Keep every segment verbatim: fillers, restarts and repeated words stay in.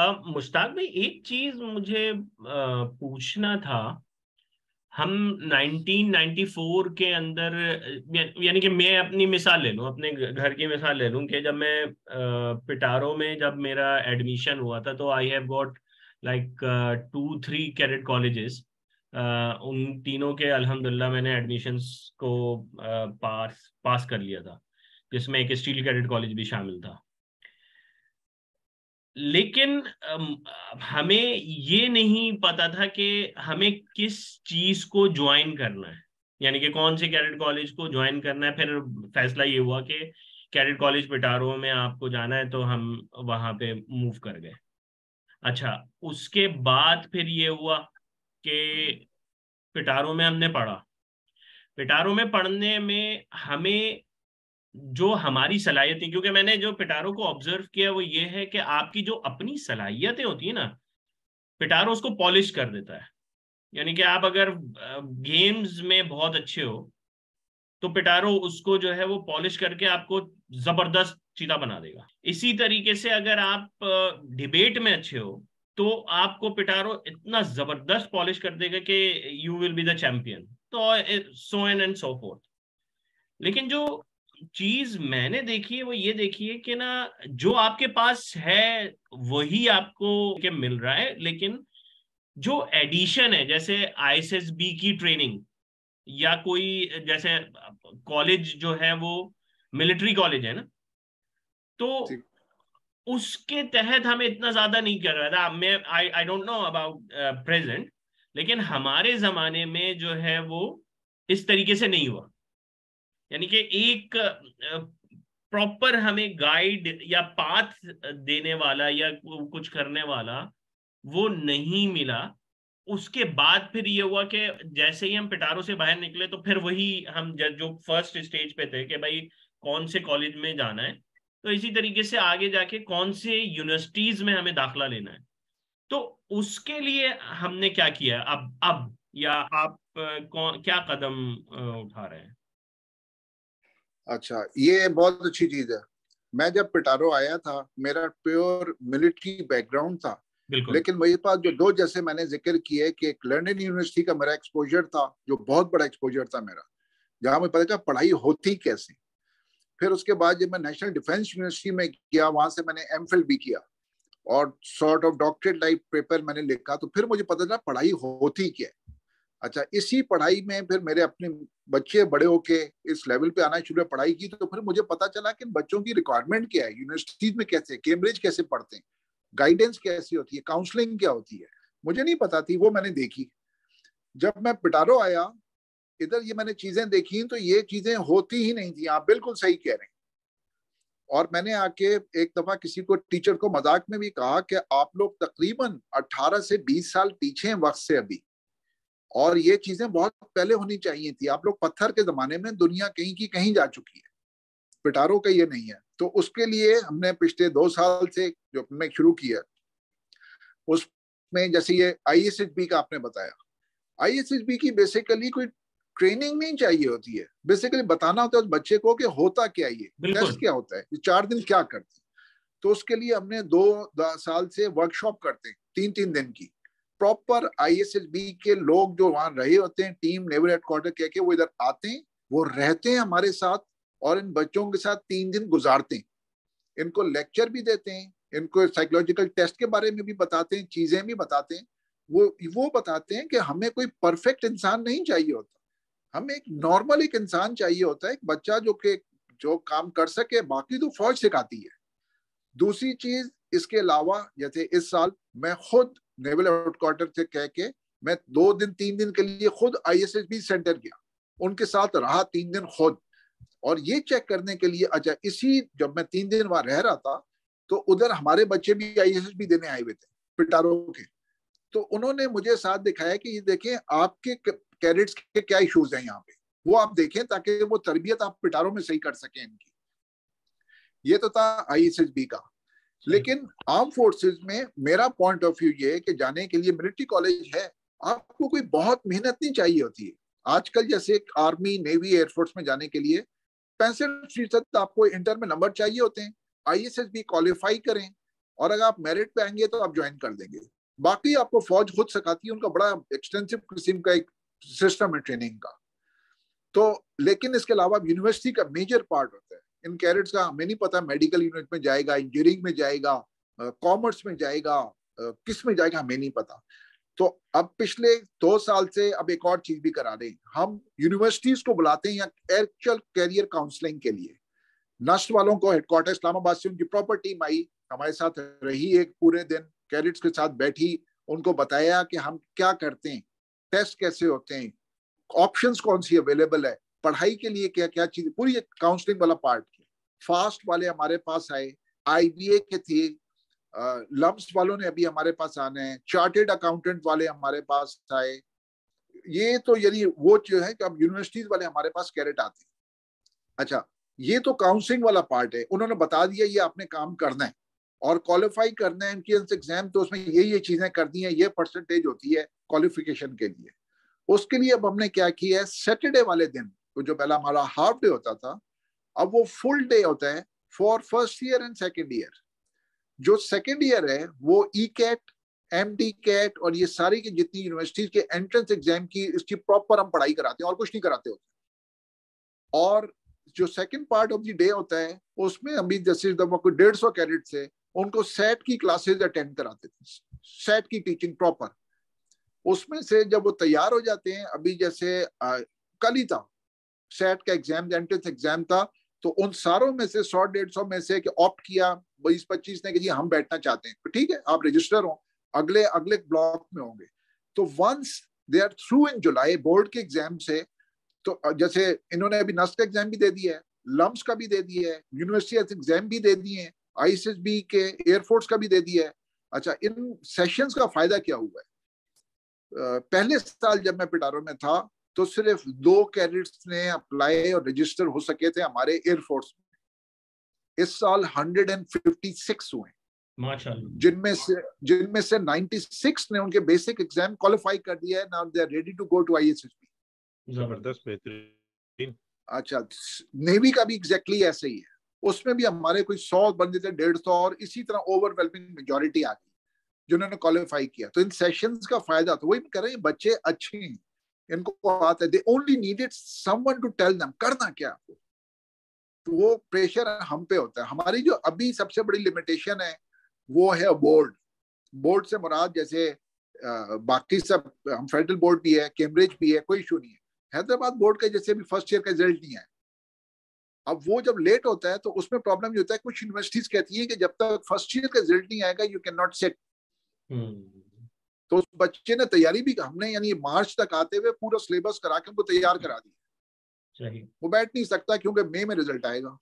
अ, मुश्ताक भाई, एक चीज मुझे अ, पूछना था। हम नाइनटीन नाइंटी फोर के अंदर, या- यानी कि मैं अपनी मिसाल ले लूं, अपने घ- घर की मिसाल ले लूं कि जब मैं अ, पिटारो में जब मेरा एडमिशन हुआ था, तो I have got like two three cadet colleges. उन तीनों के अल्हम्दुलिल्लाह मैंने एडमिशन्स को पास पास कर लिया था, जिसमें एक स्टील कैडेट कॉलेज भी शामिल था। लेकिन अम, हमें ये नहीं पता था कि हमें किस चीज को ज्वाइन करना है, यानी कि कौन से कैडेट कॉलेज को ज्वाइन करना है। फिर फैसला ये हुआ कि कैडेट कॉलेज पिटारो में आपको जाना है, तो हम वहां पे मूव कर गए। अच्छा, उसके बाद फिर ये हुआ कि पिटारो में हमने पढ़ा। पिटारो में पढ़ने में हमें जो हमारी सलाहियतें, क्योंकि मैंने जो पिटारो को ऑब्जर्व किया वो ये है कि आपकी जो अपनी सलाहियतें होती है ना, पिटारो उसको पॉलिश कर देता है। यानी कि आप अगर गेम्स में बहुत अच्छे हो, तो पिटारो उसको जो है वो पॉलिश करके आपको जबरदस्त चीता बना देगा। इसी तरीके से अगर आप डिबेट में अच्छे हो, तो आपको पिटारो इतना जबरदस्त पॉलिश कर देगा कि you will be the champion. तो so on and so forth. लेकिन जो चीज मैंने देखी है वो ये देखी है कि ना, जो आपके पास है वही आपको के मिल रहा है। लेकिन जो एडिशन है, जैसे आईएसएसबी की ट्रेनिंग, या कोई जैसे कॉलेज जो है वो मिलिट्री कॉलेज है ना, तो ठीक। उसके तहत हमें इतना ज्यादा नहीं कर रहा था। मैं I I don't know about present, लेकिन हमारे जमाने में जो है वो इस तरीके से नहीं हुआ। यानी कि एक प्रॉपर हमें गाइड या पाथ देने वाला या कुछ करने वाला वो नहीं मिला। उसके बाद फिर ये हुआ कि जैसे ही हम पिटारो से बाहर निकले, तो फिर वही हम ज- जो फर्स्ट स्टेज पे थे कि भाई कौन से कॉलेज में जाना है, तो इसी तरीके से आगे जाके कौन से यूनिवर्सिटीज में हमें दाखला लेना है। तो उसके लिए हमने क्या किया अब अब या आप अ, कौन क्या कदम अ, उठा रहे हैं? अच्छा, ये बहुत अच्छी चीज है। मैं जब पिटारो आया था, मेरा प्योर मिलिट्री बैकग्राउंड था। बिल्कुल। लेकिन मेरे पास जो दो, जैसे मैंने जिक्र किया कि एक लंदन यूनिवर्सिटी का मेरा एक्सपोजर था, जो बहुत बड़ा एक्सपोजर था मेरा, जहां मुझे पता चला पढ़ाई होती कैसे। फिर उसके बाद जब मैं नेशनल डिफेंस यूनिवर्सिटी में गया, वहां से मैंने एम फिल भी किया और sort of doctorate type paper मैंने लिखा, तो फिर मुझे पता चला पढ़ाई होती क्या है। अच्छा, इसी पढ़ाई में फिर मेरे अपने बच्चे बड़े होके इस लेवल पे आना शुरू पढ़ाई की, तो फिर मुझे पता चला कि बच्चों की रिक्वायरमेंट क्या है, यूनिवर्सिटीज में कैसे, कैम्ब्रिज कैसे पढ़ते हैं, गाइडेंस कैसी होती है, काउंसलिंग क्या होती है, मुझे नहीं पता थी, वो मैंने देखी। जब मैं पिटारो आया इधर, ये मैंने चीजें देखी, तो ये चीजें होती ही नहीं थी। आप बिल्कुल सही कह रहे हैं। और मैंने आके एक दफा किसी को, टीचर को मजाक में भी कहा कि आप लोग तकरीबन अठारह से बीस साल पीछे हैं वक्त से अभी, और ये चीजें बहुत पहले होनी चाहिए थी। आप लोग पत्थर के जमाने में, दुनिया कहीं की कहीं जा चुकी है, पिटारो का ये नहीं है। तो उसके लिए हमने पिछले दो साल से जो हमने शुरू किया, उसमें जैसे ये आईएसएचबी का आपने बताया, आईएसएचबी की बेसिकली कोई ट्रेनिंग नहीं चाहिए होती है, बेसिकली बताना होता है उस बच्चे को कि होता क्या, ये बिल्कुल। टेस्ट क्या होता है, ये चार दिन क्या करते हैं। तो उसके लिए हमने दो साल से वर्कशॉप करते हैं, तीन तीन दिन की। प्रॉपर आईएसएसबी के लोग जो वहां रहे होते हैं, टीम नेवल हेडक्वार्टर कह के, वो इधर आते हैं, वो रहते हैं हमारे साथ, और इन बच्चों के साथ तीन दिन गुजारते हैं। इनको लेक्चर भी देते हैं, इनको साइकोलॉजिकल टेस्ट के बारे में भी बताते हैं, चीजें भी बताते हैं। वो वो बताते हैं कि हमें कोई परफेक्ट इंसान नहीं चाहिए होता, हमें एक नॉर्मल एक इंसान चाहिए होता है, एक बच्चा जो कि जो काम कर सके, बाकी तो फौज सिखाती है। दूसरी चीज इसके अलावा, जैसे इस साल मैं खुद नेवल हेडक्वार्टर से कह के, मैं दो दिन तीन दिन के लिए खुद आईएसएसबी सेंटर गया, उनके साथ रहा तीन दिन खुद, और ये चेक करने के लिए। अच्छा, इसी जब मैं तीन दिन वहां रह रहा था, तो उधर हमारे बच्चे भी आईएसएसबी देने आए हुए थे पिटारो के। तो उन्होंने मुझे साथ दिखाया कि ये देखें आपके कैडेट्स के क्या इश्यूज हैं यहाँ पे, वो आप देखें, ताकि वो तरबियत आप पिटारो में सही कर सकें इनकी। ये तो था आईएसएसबी का। सही। लेकिन आर्म फोर्सेस में मेरा पॉइंट ऑफ व्यू ये है कि जाने के लिए मिलिट्री कॉलेज है, आपको कोई बहुत मेहनत नहीं चाहिए होती है। आजकल जैसे आर्मी, नेवी, एयरफोर्स में जाने के लिए पैंसठ फीसद आपको इंटर में नंबर चाहिए होते हैं, आईएसएस भी क्वालिफाई करें, और अगर आप मेरिट पे आएंगे तो आप ज्वाइन कर देंगे। बाकी आपको फौज खुद सिखाती है, उनका बड़ा एक्सटेंसिव किस्म का एक सिस्टम है ट्रेनिंग का। तो लेकिन इसके अलावा यूनिवर्सिटी का मेजर पार्ट होता है इन कैडेट्स का। हमें नहीं पता मेडिकल यूनिट में जाएगा, इंजीनियरिंग में जाएगा, कॉमर्स में जाएगा, किस में जाएगा हमें नहीं पता। तो अब पिछले दो साल से अब एक और चीज भी करा रहे हैं, हम यूनिवर्सिटीज को बुलाते हैं एक्चुअल कैरियर काउंसलिंग के लिए। नस्ट वालों को हेडक्वार्टर इस्लामाबाद से उनकी प्रॉपर टीम आई, हमारे साथ रही, एक पूरे दिन कैडेट्स के साथ बैठी, उनको बताया कि हम क्या करते हैं, टेस्ट कैसे होते हैं, ऑप्शंस कौन सी अवेलेबल है, पढ़ाई के लिए क्या क्या चीज, पूरी काउंसलिंग वाला पार्ट किया। फास्ट वाले हमारे पास आए, आईबीए के थे, लम्स वालों ने अभी हमारे पास आने हैं, चार्टेड अकाउंटेंट वाले हमारे पास आए। ये तो यानी वो जो है कि अब यूनिवर्सिटीज वाले हमारे पास कैरेट आते हैं। अच्छा, ये तो काउंसलिंग वाला पार्ट है, उन्होंने बता दिया ये आपने काम करना है और क्वालिफाई करना है एंट्रेंस एग्जाम, तो उसमें ये ये चीजें करनी है, ये परसेंटेज होती है क्वालिफिकेशन के लिए। उसके लिए अब हमने क्या किया है, सैटरडे वाले दिन तो जो पहला हमारा हाफ डे होता था, अब वो फुल डे होता है for first year and second year. जो सेकेंड ईयर है वो E CAT, M D CAT और ये सारी की जितनी यूनिवर्सिटीज के एंट्रेंस एग्जाम की इसकी प्रॉपर हम पढ़ाई कराते हैं और कुछ नहीं कराते होते। और जो second part of the day होता है उसमें अभी जैसे कोई डेढ़ सौ कैडेट्स है, उनको सेट की क्लासेस अटेंड कराते थे, सेट की टीचिंग प्रॉपर। उसमें से जब वो तैयार हो जाते हैं, अभी जैसे आ, कल ही था सेट का एग्जाम, एंट्रेंस एग्जाम था, तो उन सारों में से सौ डेढ़ सौ में से ऑप्ट किया बीस पच्चीस ने कि जी हम बैठना चाहते हैं, तो ठीक है आप रजिस्टर हो, अगले अगले ब्लॉक में होंगे। तो once they are through in July board के एग्जाम से, तो जैसे इन्होंने अभी नस्ट का एग्जाम भी दे दिया है, लम्स का भी दे दिया है, यूनिवर्सिटी एग्जाम भी दे दिए हैं, आईएसएसबी के एयरफोर्स का भी दे दिया है। अच्छा, इन सेशंस का फायदा क्या हुआ है, पहले साल जब मैं पिटारो में था तो सिर्फ दो कैडेट्स ने अप्लाई और रजिस्टर हो सके थे हमारे एयरफोर्स में। इस साल एक सौ छप्पन हुए माशाल्लाह, जिनमें से जिनमें से छियानवे ने उनके बेसिक एग्जाम क्वालिफाई कर दिया है, now they are ready to go to ISSB. जबरदस्त, बेहतरीन। अच्छा, नेवी का भी एग्जैक्टली ऐसे ही है, उसमें भी हमारे कोई सौ बंदे थे, डेढ़ सौ, और इसी तरह ओवरवेलमिंग मेजोरिटी आ गई जिन्होंने क्वालिफाई किया। तो इन सेशंस का फायदा, तो वही कर रहे हैं, बच्चे अच्छे हैं, इनको आता है, they only needed someone to tell them करना क्या आपको। तो वो प्रेशर हम पे होता है। हमारी जो अभी सबसे बड़ी लिमिटेशन है वो है बोर्ड। बोर्ड से मुराद जैसे आ, बाकी सब, हम फेडरल बोर्ड भी है, कैम्ब्रिज भी है, कोई इशू नहीं है। हैदराबाद बोर्ड का जैसे भी फर्स्ट ईयर का रिजल्ट नहीं है, अब वो जब लेट होता है तो उसमें प्रॉब्लम ये होता है, कुछ यूनिवर्सिटीज कहती है कि जब तक फर्स्ट ईयर का रिजल्ट नहीं आएगा यू कैन नॉट सेट। तो उस बच्चे ने तैयारी भी, हमने यानी मार्च तक आते हुए पूरा सिलेबस करा के उनको तैयार करा दिया, वो बैठ नहीं सकता क्योंकि मई में रिजल्ट आएगा।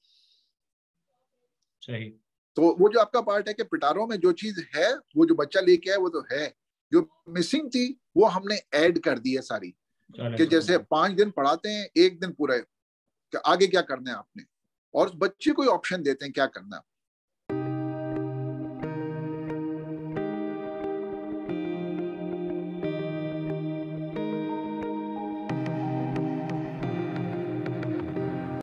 सही। तो वो जो आपका पार्ट है कि पिटारो में जो चीज है वो जो बच्चा लेके आए वो तो है, जो मिसिंग थी वो हमने ऐड कर दी है सारी, कि जैसे पांच दिन पढ़ाते हैं, एक दिन पूरा कि आगे क्या करना है आपने, और बच्चे को ऑप्शन देते हैं क्या करना है।